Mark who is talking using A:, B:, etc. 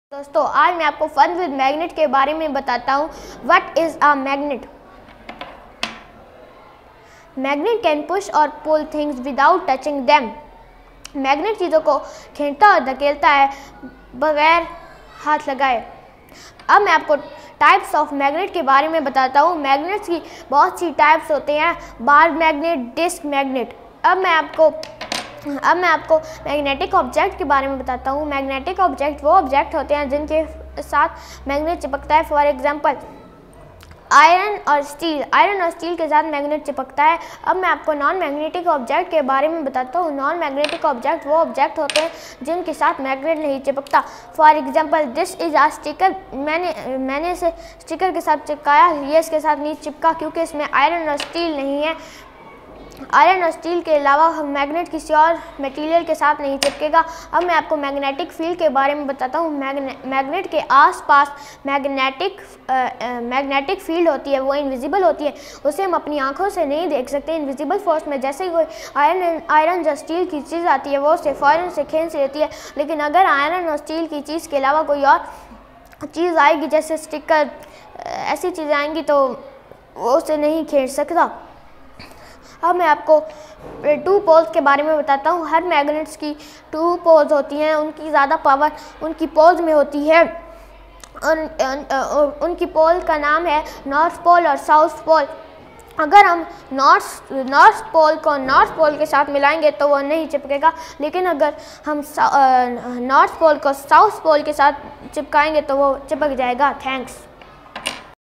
A: दोस्तों आज मैं आपको फन विद मैग्नेट के बारे में बताता हूँ। What is a magnet? Magnet can push और pull things without touching them. Magnet चीज़ों को खींचता और धकेलता है बगैर हाथ लगाए। अब मैं आपको टाइप्स ऑफ मैग्नेट के बारे में बताता हूँ। मैग्नेट्स की बहुत सी टाइप्स होते हैं, बार मैग्नेट, डिस्क मैग्नेट। अब मैं आपको मैग्नेटिक ऑब्जेक्ट के बारे में बताता हूँ। मैग्नेटिक ऑब्जेक्ट वो ऑब्जेक्ट होते हैं जिनके साथ मैग्नेट चिपकता है। फॉर एग्जांपल आयरन और स्टील के साथ मैग्नेट चिपकता है। अब मैं आपको नॉन मैग्नेटिक ऑब्जेक्ट के बारे में बताता हूँ। नॉन मैग्नेटिक ऑब्जेक्ट वो ऑब्जेक्ट होते हैं जिनके साथ मैग्नेट नहीं चिपकता। For example this is a sticker. मैंने इसे स्टिकर के साथ चिपकाया, ये इसके साथ नहीं चिपका क्योंकि इसमें आयरन और स्टील नहीं है। आयरन और स्टील के अलावा मैग्नेट किसी और मटेरियल के साथ नहीं चिपकेगा। अब मैं आपको मैग्नेटिक फील्ड के बारे में बताता हूँ। मैग्नेट के आसपास मैग्नेटिक फील्ड होती है, वो इनविजिबल होती है, उसे हम अपनी आंखों से नहीं देख सकते। इनविजिबल फोर्स में जैसे ही कोई आयरन या स्टील की चीज़ आती है वो उसे फ़ौरन से खींच लेती है, लेकिन अगर आयरन और स्टील की चीज़ के अलावा कोई और चीज़ आएगी जैसे स्टिकर, ऐसी चीज़ें आएंगी तो वो उसे नहीं खींच सकता। अब मैं आपको टू पोल्स के बारे में बताता हूँ। हर मैग्नेट्स की टू पोल्स होती हैं, उनकी ज़्यादा पावर उनकी पोल्स में होती है। उनकी पोल का नाम है नॉर्थ पोल और साउथ पोल। अगर हम नॉर्थ पोल को नॉर्थ पोल के साथ मिलाएंगे तो वो नहीं चिपकेगा, लेकिन अगर हम नॉर्थ पोल को साउथ पोल के साथ चिपकाएंगे तो वो चिपक जाएगा। थैंक्स।